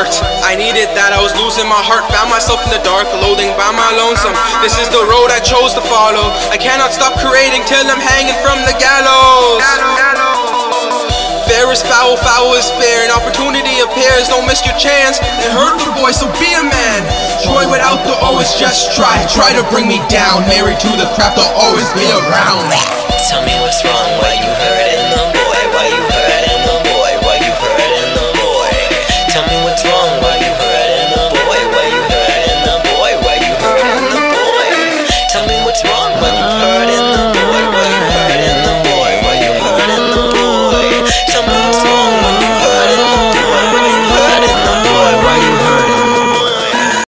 heart. I needed that, I was losing my heart. Found myself in the dark, loathing by my lonesome. This is the road I chose to follow. I cannot stop creating till I'm hanging from the gallows. Fair is foul, foul is fair. An opportunity appears, don't miss your chance. It hurt the boy, so be a man. Joy without the O is just try. Try to bring me down. Married to the craft, I'll always be around. Tell me what's wrong, what you heard in the